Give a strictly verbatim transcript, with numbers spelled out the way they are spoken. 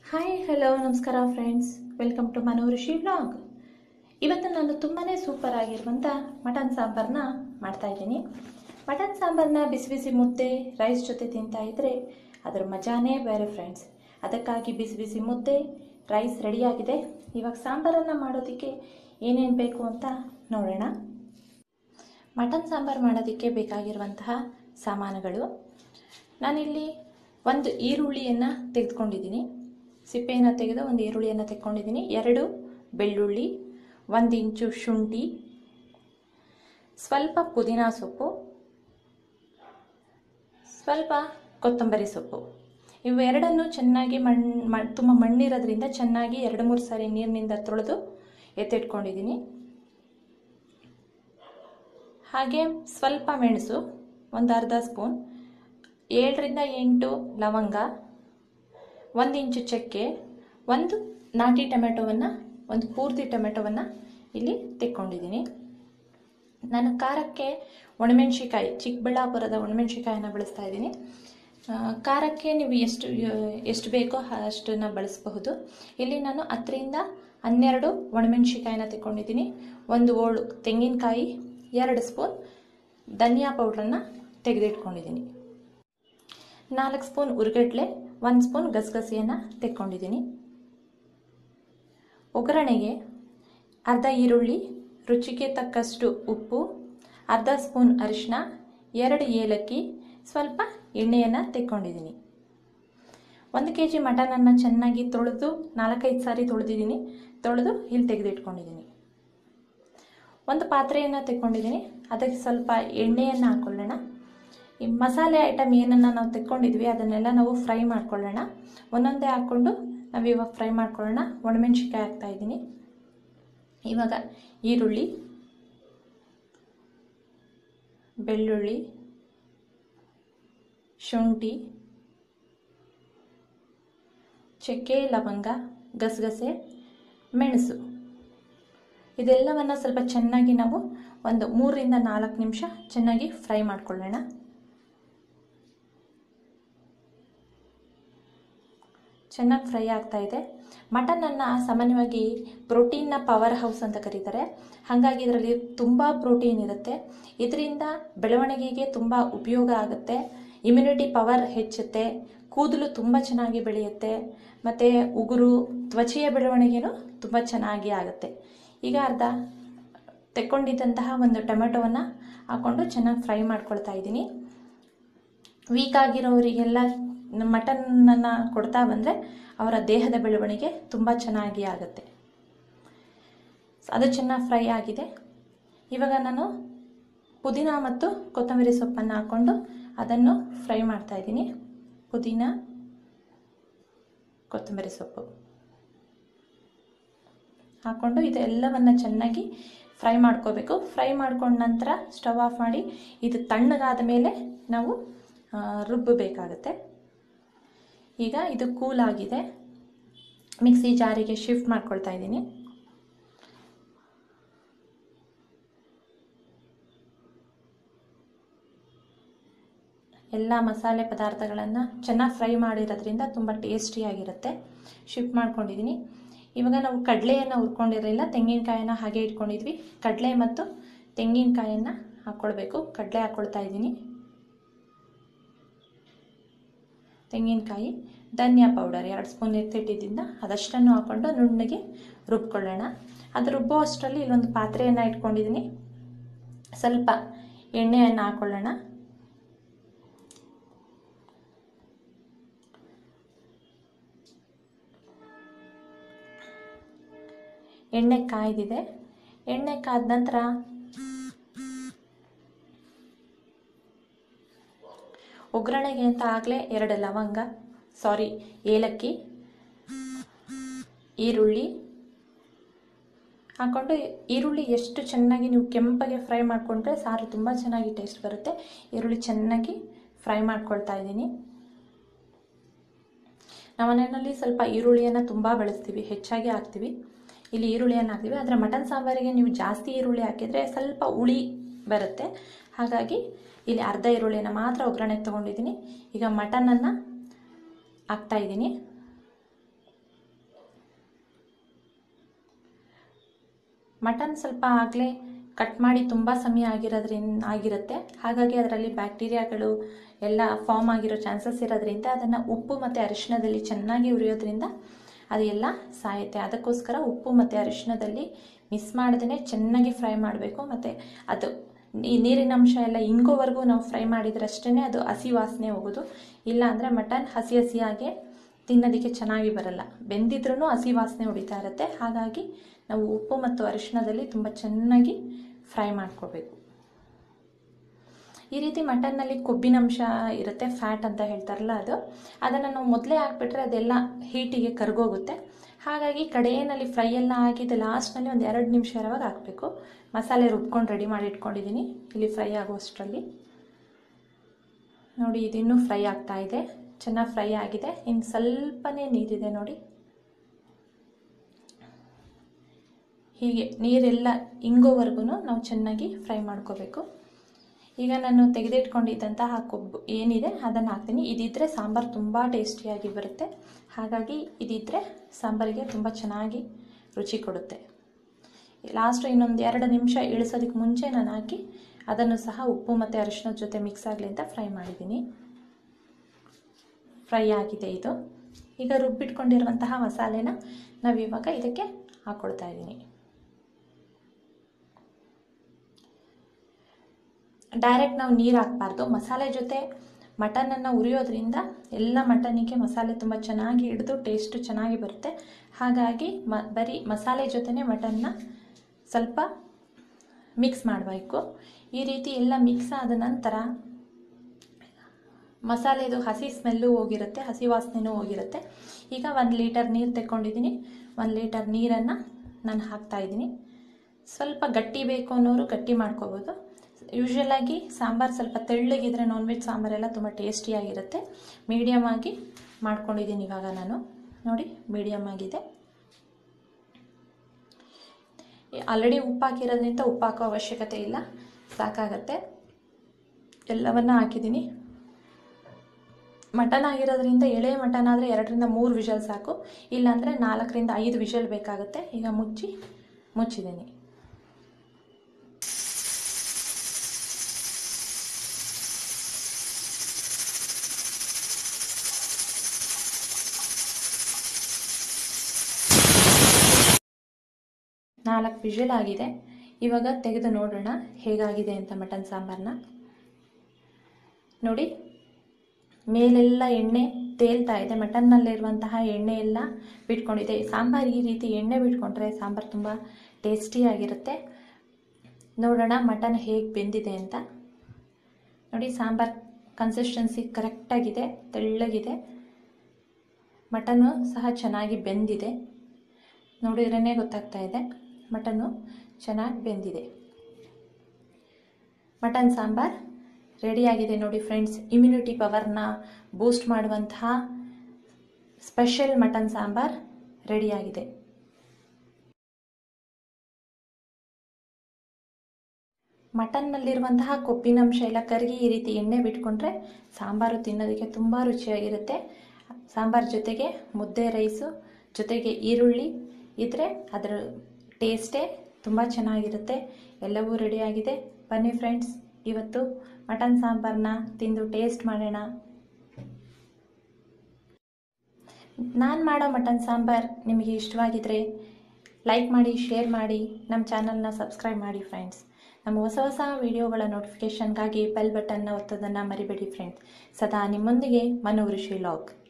Hi hello ನಮಸ್ಕಾರ friends, welcome to Manorishi vlog. ಇವತ್ತು ನಾನು ತುಂಬಾ ಸೂಪರ್ ಆಗಿರುವಂಥ ಮಟನ್ ಸಾಂಬಾರನ್ನ ಮಾಡ್ತಾಯಿದ್ದೀನಿ. ಮಟನ್ ಸಾಂಬಾರನ್ನ ಬಿಸಿ ಬಿಸಿ ಮುದ್ದೆ ರೈಸ್ ಜೊತೆ ತಿಂತಾ ಇದ್ದರೆ ಅದರ ಮಜಾನೇ ಬೇರೆ ಫ್ರೆಂಡ್ಸ್. ಅದಕ್ಕಾಗಿ ಬಿಸಿ ಬಿಸಿ ಮುದ್ದೆ ರೈಸ್ ರೆಡಿಯಾಗಿದೆ. ಇವಾಗ ಸಾಂಬಾರನ್ನು ಮಾಡೋದಕ್ಕೆ ಏನೇನು ಬೇಕು ಅಂತ ನೋಡೋಣ. ಮಟನ್ ಸಾಂಬಾರು ಮಾಡೋದಕ್ಕೆ ಬೇಕಾಗಿರುವಂತಹ ಸಾಮಾನುಗಳು, ನಾನಿಲ್ಲಿ ಒಂದು ಈರುಳ್ಳಿಯನ್ನು ತೆಗೆದುಕೊಂಡಿದ್ದೀನಿ. ಸಿಪ್ಪೆಯನ್ನು ತೆಗೆದು ಒಂದು ಈರುಳ್ಳಿಯನ್ನು ತೆಗೆದುಕೊಂಡಿದ್ದೀನಿ. ಎರಡು ಬೆಳ್ಳುಳ್ಳಿ, ಒಂದು ಇಂಚು ಶುಂಠಿ, ಸ್ವಲ್ಪ ಪುದೀನ ಸೊಪ್ಪು, ಸ್ವಲ್ಪ ಕೊತ್ತಂಬರಿ ಸೊಪ್ಪು. ಇವೆರಡನ್ನು ಚೆನ್ನಾಗಿ ಮಣ್ಣು ತುಂಬ ಮಣ್ಣಿರೋದ್ರಿಂದ ಚೆನ್ನಾಗಿ ಎರಡು ಮೂರು ಸಾರಿ ನೀರಿನಿಂದ ತೊಳೆದು ಎತ್ತಿಟ್ಕೊಂಡಿದ್ದೀನಿ. ಹಾಗೆ ಸ್ವಲ್ಪ ಮೆಣಸು, ಒಂದು ಅರ್ಧ ಸ್ಪೂನ್, ಏಳರಿಂದ ಎಂಟು ಲವಂಗ, ಒಂದು ಇಂಚು ಚಕ್ಕೆ, ಒಂದು ನಾಟಿ ಟೊಮೆಟೊವನ್ನು ಒಂದು ಪೂರ್ತಿ ಟೊಮೆಟೊವನ್ನು ಇಲ್ಲಿ ತೆಕ್ಕೊಂಡಿದ್ದೀನಿ. ನಾನು ಖಾರಕ್ಕೆ ಒಣಮೆಣ್ಸಿಕಾಯಿ, ಚಿಕ್ಕಬಳ್ಳಾಪುರದ ಒಣಮೆಣ್ಸಿಕಾಯನ್ನು ಬಳಸ್ತಾ ಇದ್ದೀನಿ. ಖಾರಕ್ಕೆ ನೀವು ಎಷ್ಟು ಎಷ್ಟು ಬೇಕೋ ಅಷ್ಟನ್ನು ಬಳಸಬಹುದು. ಇಲ್ಲಿ ನಾನು ಹತ್ತರಿಂದ ಹನ್ನೆರಡು ಒಣಮೆಣ್ಸಿಕಾಯಿನ ತೆಕ್ಕೊಂಡಿದ್ದೀನಿ. ಒಂದು ಓಳು ತೆಂಗಿನಕಾಯಿ, ಎರಡು ಸ್ಪೂನ್ ಧನಿಯಾ ಪೌಡ್ರನ್ನು ತೆಗೆದಿಟ್ಕೊಂಡಿದ್ದೀನಿ. ನಾಲ್ಕು ಸ್ಪೂನ್ ಉರ್ಗಡ್ಲೆ, ಒಂದು ಸ್ಪೂನ್ ಗಸಗಸೆಯನ್ನು ತೆಕ್ಕೊಂಡಿದ್ದೀನಿ. ಒಗ್ಗರಣೆಗೆ ಅರ್ಧ ಈರುಳ್ಳಿ, ರುಚಿಗೆ ತಕ್ಕಷ್ಟು ಉಪ್ಪು, ಅರ್ಧ ಸ್ಪೂನ್ ಅರಿಶಿನ, ಎರಡು ಏಲಕ್ಕಿ, ಸ್ವಲ್ಪ ಎಣ್ಣೆಯನ್ನು ತೆಕ್ಕೊಂಡಿದ್ದೀನಿ. ಒಂದು ಕೆ ಜಿ ಮಟನನ್ನು ಚೆನ್ನಾಗಿ ತೊಳೆದು ನಾಲ್ಕೈದು ಸಾರಿ ತೊಳೆದಿದ್ದೀನಿ. ತೊಳೆದು ಇಲ್ಲಿ ತೆಗೆದಿಟ್ಕೊಂಡಿದ್ದೀನಿ. ಒಂದು ಪಾತ್ರೆಯನ್ನು ತೆಕ್ಕೊಂಡಿದ್ದೀನಿ. ಅದಕ್ಕೆ ಸ್ವಲ್ಪ ಎಣ್ಣೆಯನ್ನು ಹಾಕ್ಕೊಳ್ಳೋಣ. ಈ ಮಸಾಲೆ ಐಟಮ್ ಏನನ್ನು ನಾವು ತೆಕ್ಕೊಂಡಿದ್ವಿ ಅದನ್ನೆಲ್ಲ ನಾವು ಫ್ರೈ ಮಾಡ್ಕೊಳ್ಳೋಣ. ಒಂದೊಂದೇ ಹಾಕ್ಕೊಂಡು ನಾವು ಇವಾಗ ಫ್ರೈ ಮಾಡ್ಕೊಳ್ಳೋಣ. ಒಣಮೆಣ್ಸಿಕಾಯಿ ಹಾಕ್ತಾಯಿದ್ದೀನಿ. ಇವಾಗ ಈರುಳ್ಳಿ, ಬೆಳ್ಳುಳ್ಳಿ, ಶುಂಠಿ, ಚಕ್ಕೆ, ಲವಂಗ, ಗಸಗಸೆ, ಮೆಣಸು, ಇದೆಲ್ಲವನ್ನು ಸ್ವಲ್ಪ ಚೆನ್ನಾಗಿ ನಾವು ಒಂದು ಮೂರರಿಂದ ನಾಲ್ಕು ನಿಮಿಷ ಚೆನ್ನಾಗಿ ಫ್ರೈ ಮಾಡ್ಕೊಳ್ಳೋಣ. ಚೆನ್ನಾಗಿ ಫ್ರೈ ಆಗ್ತಾ ಇದೆ. ಮಟನನ್ನು ಸಾಮಾನ್ಯವಾಗಿ ಪ್ರೋಟೀನ್ನ ಪವರ್ ಹೌಸ್ ಅಂತ ಕರೀತಾರೆ. ಹಾಗಾಗಿ ಇದರಲ್ಲಿ ತುಂಬ ಪ್ರೋಟೀನ್ ಇರುತ್ತೆ. ಇದರಿಂದ ಬೆಳವಣಿಗೆಗೆ ತುಂಬ ಉಪಯೋಗ ಆಗುತ್ತೆ. ಇಮ್ಯುನಿಟಿ ಪವರ್ ಹೆಚ್ಚುತ್ತೆ. ಕೂದಲು ತುಂಬ ಚೆನ್ನಾಗಿ ಬೆಳೆಯುತ್ತೆ. ಮತ್ತು ಉಗುರು, ತ್ವಚೆಯ ಬೆಳವಣಿಗೆನೂ ತುಂಬ ಚೆನ್ನಾಗಿ ಆಗುತ್ತೆ. ಈಗ ಅರ್ಧ ತೆಕ್ಕೊಂಡಿದ್ದಂತಹ ಒಂದು ಟೊಮೆಟೊವನ್ನು ಹಾಕ್ಕೊಂಡು ಚೆನ್ನಾಗಿ ಫ್ರೈ ಮಾಡ್ಕೊಳ್ತಾ ಇದ್ದೀನಿ. ವೀಕ್ ಆಗಿರೋರಿಗೆಲ್ಲ ಮಟನನ್ನು ಕೊಡ್ತಾ ಬಂದರೆ ಅವರ ದೇಹದ ಬೆಳವಣಿಗೆ ತುಂಬ ಚೆನ್ನಾಗಿ ಆಗುತ್ತೆ. ಅದು ಚೆನ್ನಾಗಿ ಫ್ರೈ ಆಗಿದೆ. ಇವಾಗ ನಾನು ಪುದೀನ ಮತ್ತು ಕೊತ್ತಂಬರಿ ಸೊಪ್ಪನ್ನು ಹಾಕ್ಕೊಂಡು ಅದನ್ನು ಫ್ರೈ ಮಾಡ್ತಾ ಇದ್ದೀನಿ. ಪುದೀನ, ಕೊತ್ತಂಬರಿ ಸೊಪ್ಪು ಹಾಕ್ಕೊಂಡು ಇದೆಲ್ಲವನ್ನು ಚೆನ್ನಾಗಿ ಫ್ರೈ ಮಾಡ್ಕೋಬೇಕು. ಫ್ರೈ ಮಾಡ್ಕೊಂಡ ನಂತರ ಸ್ಟವ್ ಆಫ್ ಮಾಡಿ ಇದು ತಣ್ಣಗಾದ ಮೇಲೆ ನಾವು ರುಬ್ಬಬೇಕಾಗುತ್ತೆ. ಈಗ ಇದು ಕೂಲ್ ಆಗಿದೆ. ಮಿಕ್ಸಿ ಜಾರಿಗೆ ಶಿಫ್ಟ್ ಮಾಡ್ಕೊಳ್ತಾ ಇದ್ದೀನಿ. ಎಲ್ಲ ಮಸಾಲೆ ಪದಾರ್ಥಗಳನ್ನು ಚೆನ್ನಾಗಿ ಫ್ರೈ ಮಾಡಿರೋದ್ರಿಂದ ತುಂಬ ಟೇಸ್ಟಿಯಾಗಿರುತ್ತೆ. ಶಿಫ್ಟ್ ಮಾಡ್ಕೊಂಡಿದ್ದೀನಿ. ಇವಾಗ ನಾವು ಕಡಲೆಯನ್ನು ಹುರ್ಕೊಂಡಿರಲಿಲ್ಲ, ತೆಂಗಿನಕಾಯನ್ನು ಹಾಗೆ ಇಟ್ಕೊಂಡಿದ್ವಿ. ಕಡಲೆ ಮತ್ತು ತೆಂಗಿನಕಾಯನ್ನು ಹಾಕ್ಕೊಳ್ಬೇಕು. ಕಡಲೆ ಹಾಕ್ಕೊಳ್ತಾ ಇದ್ದೀನಿ. ತೆಂಗಿನಕಾಯಿ, ಧನಿಯಾ ಪೌಡರ್ ಎರಡು ಸ್ಪೂನ್ ಎತ್ತಿಟ್ಟಿದ್ದರಿಂದ ಅದಷ್ಟನ್ನು ಹಾಕ್ಕೊಂಡು ನುಣ್ಣಗೆ ರುಬ್ಕೊಳ್ಳೋಣ. ಅದು ರುಬ್ಬೋ ಅಷ್ಟರಲ್ಲಿ ಇಲ್ಲೊಂದು ಪಾತ್ರೆಯನ್ನು ಇಟ್ಕೊಂಡಿದ್ದೀನಿ. ಸ್ವಲ್ಪ ಎಣ್ಣೆಯನ್ನು ಹಾಕ್ಕೊಳ್ಳೋಣ. ಎಣ್ಣೆ ಕಾಯ್ದಿದೆ. ಎಣ್ಣೆ ಕಾದ ನಂತರ ಒಗ್ಗರಣೆಗೆ ಅಂತ ಆಗಲೇ ಎರಡು ಲವಂಗ, ಸಾರಿ ಏಲಕ್ಕಿ, ಈರುಳ್ಳಿ ಹಾಕ್ಕೊಂಡು, ಈರುಳ್ಳಿ ಎಷ್ಟು ಚೆನ್ನಾಗಿ ನೀವು ಕೆಂಪಗೆ ಫ್ರೈ ಮಾಡಿಕೊಂಡ್ರೆ ಸಾರು ತುಂಬ ಚೆನ್ನಾಗಿ ಟೇಸ್ಟ್ ಬರುತ್ತೆ. ಈರುಳ್ಳಿ ಚೆನ್ನಾಗಿ ಫ್ರೈ ಮಾಡ್ಕೊಳ್ತಾ ಇದ್ದೀನಿ. ನಮ್ಮ ಮನೆಯಲ್ಲಿ ಸ್ವಲ್ಪ ಈರುಳ್ಳಿಯನ್ನು ತುಂಬ ಬಳಸ್ತೀವಿ, ಹೆಚ್ಚಾಗಿ ಹಾಕ್ತೀವಿ. ಇಲ್ಲಿ ಈರುಳ್ಳಿಯನ್ನು ಹಾಕ್ತೀವಿ. ಆದರೆ ಮಟನ್ ಸಾಂಬಾರಿಗೆ ನೀವು ಜಾಸ್ತಿ ಈರುಳ್ಳಿ ಹಾಕಿದರೆ ಸ್ವಲ್ಪ ಹುಳಿ ಬರುತ್ತೆ. ಹಾಗಾಗಿ ಇಲ್ಲಿ ಅರ್ಧ ಈರುಳ್ಳಿಯನ್ನು ಮಾತ್ರ ಒಗ್ಗರಣೆಗೆ ತೊಗೊಂಡಿದ್ದೀನಿ. ಈಗ ಮಟನನ್ನು ಹಾಕ್ತಾಯಿದ್ದೀನಿ. ಮಟನ್ ಸ್ವಲ್ಪ ಆಗಲೇ ಕಟ್ ಮಾಡಿ ತುಂಬ ಸಮಯ ಆಗಿರೋದ್ರಿಂದ ಆಗಿರುತ್ತೆ, ಹಾಗಾಗಿ ಅದರಲ್ಲಿ ಬ್ಯಾಕ್ಟೀರಿಯಾಗಳು ಎಲ್ಲ ಫಾರ್ಮ್ ಆಗಿರೋ ಚಾನ್ಸಸ್ ಇರೋದ್ರಿಂದ ಅದನ್ನು ಉಪ್ಪು ಮತ್ತು ಅರಿಶಿಣದಲ್ಲಿ ಚೆನ್ನಾಗಿ ಹುರಿಯೋದ್ರಿಂದ ಅದು ಎಲ್ಲ ಸಾಯುತ್ತೆ. ಅದಕ್ಕೋಸ್ಕರ ಉಪ್ಪು ಮತ್ತು ಅರಿಶಿಣದಲ್ಲಿ ಮಿಸ್ ಮಾಡದೇ ಚೆನ್ನಾಗಿ ಫ್ರೈ ಮಾಡಬೇಕು. ಮತ್ತು ಅದು ಈ ನೀರಿನ ಅಂಶ ಎಲ್ಲ ಇಂಗೋವರೆಗೂ ನಾವು ಫ್ರೈ ಮಾಡಿದ್ರಷ್ಟೇ ಅದು ಹಸಿ ವಾಸನೆ ಹೋಗೋದು. ಇಲ್ಲ ಅಂದರೆ ಮಟನ್ ಹಸಿ ಹಸಿಯಾಗೆ ತಿನ್ನೋದಕ್ಕೆ ಚೆನ್ನಾಗಿ ಬರಲ್ಲ, ಬೆಂದಿದ್ರೂ ಹಸಿ ವಾಸನೆ ಹೊಡಿತಾ ಇರುತ್ತೆ. ಹಾಗಾಗಿ ನಾವು ಉಪ್ಪು ಮತ್ತು ಅರಿಶಿಣದಲ್ಲಿ ತುಂಬ ಚೆನ್ನಾಗಿ ಫ್ರೈ ಮಾಡ್ಕೋಬೇಕು. ಈ ರೀತಿ ಮಟನ್ನಲ್ಲಿ ಕೊಬ್ಬಿನಂಶ ಇರುತ್ತೆ, ಫ್ಯಾಟ್ ಅಂತ ಹೇಳ್ತಾರಲ್ಲ ಅದು, ಅದನ್ನು ನಾವು ಮೊದಲೇ ಹಾಕ್ಬಿಟ್ರೆ ಅದೆಲ್ಲ ಹೀಟಿಗೆ ಕರಗೋಗುತ್ತೆ. ಹಾಗಾಗಿ ಕಡೆಯಲ್ಲಿ ಫ್ರೈ ಎಲ್ಲ ಆಗಿದ್ದು ಲಾಸ್ಟ್ನಲ್ಲಿ ಒಂದು ಎರಡು ನಿಮಿಷ ಇರುವಾಗ ಹಾಕಬೇಕು. ಮಸಾಲೆ ರುಬ್ಕೊಂಡು ರೆಡಿ ಮಾಡಿ ಇಟ್ಕೊಂಡಿದ್ದೀನಿ ಇಲ್ಲಿ ಫ್ರೈ ಆಗುವಷ್ಟರಲ್ಲಿ. ನೋಡಿ ಇದಿನ್ನೂ ಫ್ರೈ ಆಗ್ತಾ ಇದೆ, ಚೆನ್ನಾಗಿ ಫ್ರೈ ಆಗಿದೆ. ಇನ್ನು ಸ್ವಲ್ಪನೇ ನೀರಿದೆ ನೋಡಿ, ಹೀಗೆ ನೀರೆಲ್ಲ ಇಂಗೋವರೆಗೂ ನಾವು ಚೆನ್ನಾಗಿ ಫ್ರೈ ಮಾಡ್ಕೋಬೇಕು. ಈಗ ನಾನು ತೆಗೆದಿಟ್ಕೊಂಡಿದ್ದಂತಹ ಕೊಬ್ಬು ಏನಿದೆ ಅದನ್ನು ಹಾಕ್ತೀನಿ. ಇದಿದ್ದರೆ ಸಾಂಬಾರು ತುಂಬ ಟೇಸ್ಟಿಯಾಗಿ ಬರುತ್ತೆ. ಹಾಗಾಗಿ ಇದಿದ್ದರೆ ಸಾಂಬಾರಿಗೆ ತುಂಬ ಚೆನ್ನಾಗಿ ರುಚಿ ಕೊಡುತ್ತೆ. ಲಾಸ್ಟ್ ಇನ್ನೊಂದು ಎರಡು ನಿಮಿಷ ಇಳಿಸೋದಕ್ಕೆ ಮುಂಚೆ ನಾನು ಹಾಕಿ ಅದನ್ನು ಸಹ ಉಪ್ಪು ಮತ್ತು ಅರಿಶಿಣದ ಜೊತೆ ಮಿಕ್ಸ್ ಆಗಲಿ ಅಂತ ಫ್ರೈ ಮಾಡಿದ್ದೀನಿ. ಫ್ರೈ ಆಗಿದೆ ಇದು. ಈಗ ರುಬ್ಬಿಟ್ಕೊಂಡಿರುವಂತಹ ಮಸಾಲೆನ ನಾವಿವಾಗ ಇದಕ್ಕೆ ಹಾಕ್ಕೊಳ್ತಾ ಇದ್ದೀನಿ. ಡೈರೆಕ್ಟ್ ನಾವು ನೀರು ಹಾಕಬಾರ್ದು. ಮಸಾಲೆ ಜೊತೆ ಮಟನನ್ನು ಉರಿಯೋದ್ರಿಂದ ಎಲ್ಲ ಮಟನಿಗೆ ಮಸಾಲೆ ತುಂಬ ಚೆನ್ನಾಗಿ ಹಿಡಿದು ಟೇಸ್ಟು ಚೆನ್ನಾಗಿ ಬರುತ್ತೆ. ಹಾಗಾಗಿ ಮ ಬರೀ ಮಸಾಲೆ ಜೊತೆನೇ ಮಟನ್ನ ಸ್ವಲ್ಪ ಮಿಕ್ಸ್ ಮಾಡಬೇಕು. ಈ ರೀತಿ ಎಲ್ಲ ಮಿಕ್ಸ್ ಆದ ನಂತರ ಮಸಾಲೆದು ಹಸಿ ಸ್ಮೆಲ್ಲು ಹೋಗಿರುತ್ತೆ, ಹಸಿ ವಾಸನೆನೂ ಹೋಗಿರುತ್ತೆ. ಈಗ ಒಂದು ಲೀಟರ್ ನೀರು ತೆಕ್ಕೊಂಡಿದ್ದೀನಿ. ಒಂದು ಲೀಟರ್ ನೀರನ್ನು ನಾನು ಹಾಕ್ತಾಯಿದ್ದೀನಿ. ಸ್ವಲ್ಪ ಗಟ್ಟಿ ಬೇಕು ಅನ್ನೋರು ಗಟ್ಟಿ ಮಾಡ್ಕೋಬೋದು. ಯೂಶ್ವಲಾಗಿ ಸಾಂಬಾರು ಸ್ವಲ್ಪ ತೆಳ್ಳಗಿದ್ರೆ ನಾನ್ ವೆಜ್ ಸಾಂಬಾರೆಲ್ಲ ತುಂಬ ಟೇಸ್ಟಿಯಾಗಿರುತ್ತೆ. ಮೀಡಿಯಮ್ ಆಗಿ ಮಾಡ್ಕೊಂಡಿದ್ದೀನಿ ಇವಾಗ ನಾನು. ನೋಡಿ ಮೀಡಿಯಮ್ ಆಗಿದೆ. ಆಲ್ರೆಡಿ ಉಪ್ಪು ಹಾಕಿರೋದ್ರಿಂದ ಉಪ್ಪು ಹಾಕೋ ಅವಶ್ಯಕತೆ ಇಲ್ಲ, ಸಾಕಾಗತ್ತೆ. ಎಲ್ಲವನ್ನ ಹಾಕಿದ್ದೀನಿ. ಮಟನ್ ಆಗಿರೋದ್ರಿಂದ ಎಳೆ ಮಟನ್ ಆದರೆ ಎರಡರಿಂದ ಮೂರು ವಿಷಲ್ ಸಾಕು, ಇಲ್ಲಾಂದರೆ ನಾಲ್ಕರಿಂದ ಐದು ವಿಷಲ್ ಬೇಕಾಗುತ್ತೆ. ಈಗ ಮುಚ್ಚಿ ಮುಚ್ಚಿದ್ದೀನಿ. ನಾಲ್ಕು ವಿಷಲ್ ಆಗಿದೆ. ಇವಾಗ ತೆಗೆದು ನೋಡೋಣ ಹೇಗಾಗಿದೆ ಅಂತ ಮಟನ್ ಸಾಂಬಾರನ್ನ. ನೋಡಿ ಮೇಲೆಲ್ಲ ಎಣ್ಣೆ ತೇಲ್ತಾ ಇದೆ, ಮಟನ್ನಲ್ಲಿರುವಂತಹ ಎಣ್ಣೆ ಎಲ್ಲ ಬಿಟ್ಕೊಂಡಿದೆ. ಸಾಂಬಾರು ಈ ರೀತಿ ಎಣ್ಣೆ ಬಿಟ್ಕೊಂಡ್ರೆ ಸಾಂಬಾರು ತುಂಬ ಟೇಸ್ಟಿಯಾಗಿರುತ್ತೆ. ನೋಡೋಣ ಮಟನ್ ಹೇಗೆ ಬೆಂದಿದೆ ಅಂತ. ನೋಡಿ ಸಾಂಬಾರು ಕನ್ಸಿಸ್ಟೆನ್ಸಿ ಕರೆಕ್ಟಾಗಿದೆ, ತೆಳ್ಳಗಿದೆ. ಮಟನ್ನು ಸಹ ಚೆನ್ನಾಗಿ ಬೆಂದಿದೆ. ನೋಡಿದ್ರೇ ಗೊತ್ತಾಗ್ತಾ ಇದೆ ಮಟನ್ನು ಚೆನ್ನಾಗಿ ಬೆಂದಿದೆ. ಮಟನ್ ಸಾಂಬಾರ್ ರೆಡಿಯಾಗಿದೆ ನೋಡಿ ಫ್ರೆಂಡ್ಸ್. ಇಮ್ಯುನಿಟಿ ಪವರ್ನ ಬೂಸ್ಟ್ ಮಾಡುವಂತಹ ಸ್ಪೆಷಲ್ ಮಟನ್ ಸಾಂಬಾರ್ ರೆಡಿಯಾಗಿದೆ. ಮಟನ್ನಲ್ಲಿರುವಂತಹ ಕೊಬ್ಬಿನಂಶ ಎಲ್ಲ ಕರಗಿ ಈ ರೀತಿ ಎಣ್ಣೆ ಬಿಟ್ಕೊಂಡ್ರೆ ಸಾಂಬಾರು ತಿನ್ನೋದಕ್ಕೆ ತುಂಬ ರುಚಿಯಾಗಿರುತ್ತೆ. ಸಾಂಬಾರು ಜೊತೆಗೆ ಮುದ್ದೆ ರೈಸು ಜೊತೆಗೆ ಈರುಳ್ಳಿ ಇದ್ದರೆ ಅದರ ಟೇಸ್ಟೇ ತುಂಬ ಚೆನ್ನಾಗಿರುತ್ತೆ. ಎಲ್ಲವೂ ರೆಡಿಯಾಗಿದೆ. ಬನ್ನಿ ಫ್ರೆಂಡ್ಸ್, ಇವತ್ತು ಮಟನ್ ಸಾಂಬಾರನ್ನ ತಿಂದು ಟೇಸ್ಟ್ ಮಾಡೋಣ. ನಾನು ಮಾಡೋ ಮಟನ್ ಸಾಂಬಾರು ನಿಮಗೆ ಇಷ್ಟವಾಗಿದ್ದರೆ ಲೈಕ್ ಮಾಡಿ, ಶೇರ್ ಮಾಡಿ, ನಮ್ಮ ಚಾನಲ್ನ ಸಬ್ಸ್ಕ್ರೈಬ್ ಮಾಡಿ ಫ್ರೆಂಡ್ಸ್. ನಮ್ಮ ಹೊಸ ಹೊಸ ವಿಡಿಯೋಗಳ ನೋಟಿಫಿಕೇಷನ್ಗಾಗಿ ಬೆಲ್ ಬಟನ್ನ ಒತ್ತೋದನ್ನು ಮರಿಬೇಡಿ ಫ್ರೆಂಡ್ಸ್. ಸದಾ ನಿಮ್ಮೊಂದಿಗೆ ಮನು ಋಷಿ ಲಾಗ್.